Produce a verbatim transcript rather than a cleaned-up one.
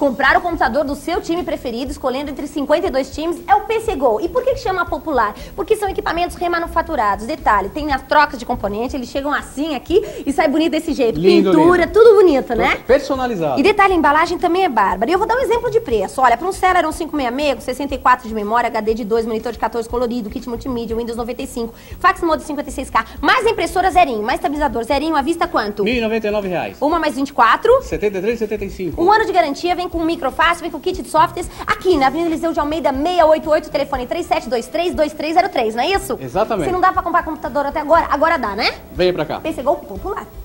Comprar o computador do seu time preferido, escolhendo entre cinquenta e dois times, é o P C Go. E por que que chama popular? Porque são equipamentos remanufaturados. Detalhe, tem as trocas de componentes, eles chegam assim aqui e sai bonito desse jeito. Lindo, Pintura, lindo. tudo bonito, né? Personalizado. E detalhe, a embalagem também é bárbara. E eu vou dar um exemplo de preço. Olha, para um Celeron cinco sessenta e seis com sessenta e quatro de memória, H D de dois, monitor de quatorze colorido, kit multimídia, Windows noventa e cinco, fax mode cinquenta e seis K, mais impressora zerinho, mais estabilizador zerinho, à vista quanto? mil e noventa e nove reais. Uma mais vinte e quatro. setenta e três e setenta e cinco. Um ano de garantia, vem com microfácil, vem com kit de softwares, aqui na Avenida Eliseu de Almeida seiscentos e oitenta e oito, telefone três sete dois três, dois três zero três, não é isso? Exatamente. Se não dá pra comprar computador até agora, agora dá, né? Venha pra cá. P C Go popular.